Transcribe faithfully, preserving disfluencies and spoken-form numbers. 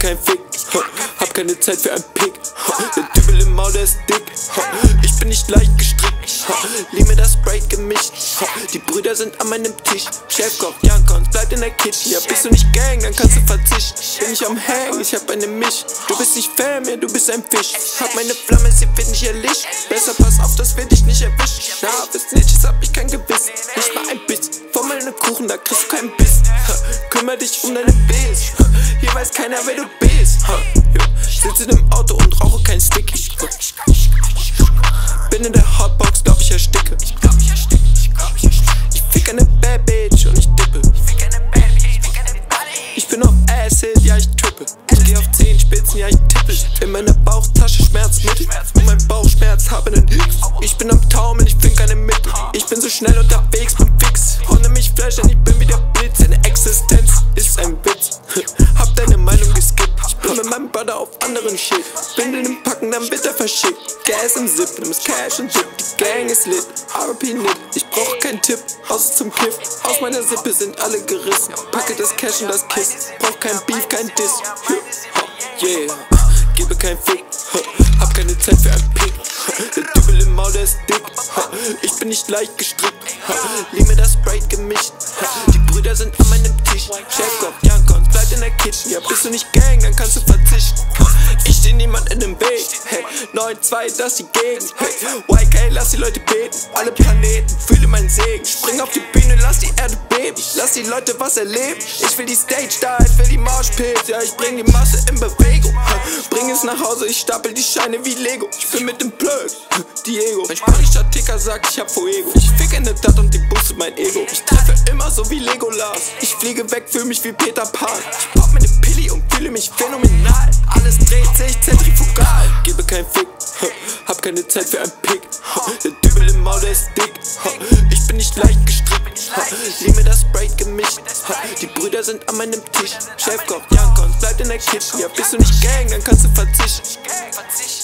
kein Fick, hab keine Zeit für ein Pick. Der Dübel im Maul, der ist dick. Ich bin nicht leicht gestrickt. Lieb mir das Sprite gemischt. Die Brüder sind an meinem Tisch. Chefkoch, Jankons, bleibt in der Kitchen. Ja, bist du nicht Gang, dann kannst du verzichten. Bin ich am Hang, ich hab eine Misch. Du bist nicht Fan mehr, du bist ein Fisch. Hab meine Flamme, sie wird nicht erlischt. Besser pass auf, das wird dich nicht erwischt. Na, für Snitches hab ich kein Gewiss. Nicht mal ein Biss. Vor meinem Kuchen, da kriegst du keinen Biss. Kümmer dich um deine Bs. Hier weiß keiner, wer du bist. Sitz in dem Auto und rauche kein Sticky. Bin in der Hotbox, glaub ich ersticke. Ich fick eine Bad Bitch und ich dippe. Ich bin auf Acid, ja ich trippe. Ich geh auf zehn Spitzen, ja ich tippe. In meiner Bauchtasche Schmerzmittel und mein Bauchschmerz habe nen X. Ich bin am Taumeln, ich find keine Mittel. Ich bin so schnell unterwegs, bin fix. Hunde mich flashen, ich bin wie der Blitz. Deine Existenz ist ein Witz. Hab deine Meinung geskippt. Ich bin mit meinem Brother auf anderen Shit. Windeln im Packen, dann wird er verschickt. Gas im Zip, nimm's Cash und Dip. Die Gang ist lit, R I P Nip. Ich brauch keinen Tipp, außer zum Kiff. Aus meiner Sippe sind alle gerissen. Packe das Cash und das Kiss. Brauch kein Beef, kein Diss. Yeah, gebe kein Fick. Hab keine Zeit für ein Pick. Der Dübel im Maul, der ist dick. Ich bin nicht leicht gestrickt. Lieb mir das Sprite gemischt. Die Brüder sind an meinem Tisch. Chefkoch, Jankons, bleibt in der Kitchen. Ja, bist du nicht Gang, dann kannst du verzichten. Ich steh niemand in dem Weg. Hey, neun zwei, das ist die Gegend. Hey, Y K, lass die Leute beten. Alle Planeten, fühle meinen Segen. Spring auf die Bühne, lass die Erde beben. Lass die Leute was erleben. Ich will die Stage da, ich will die Moshpits. Ja, ich bring die Masse in Bewegung. Bring es nach Hause, ich stapel die Scheine wie Lego. Ich bin mit dem Plug, Diego. Mein spanischer Ticker sagt, ich hab Fuego. Ich fick in der Tat und die boostet mein Ego. Ich treffe immer so wie Legolas. Ich fliege weg, fühl mich wie Peter Pan. Ich pop meine Pilli und fühle mich phänomenal. Alles dreht sich zentrifugal. Gebe kein Fick, hab keine Zeit für ein Pick. Der Dübel im Maul, der ist dick. Ich bin nicht leicht gestrickt. Lieb mir das Sprite gemischt. Die Brüder sind an meinem Tisch. Chefkoch, Jankons, bleibt in der Kitchen. Ja, bist du nicht Gang, dann kannst du verzichten.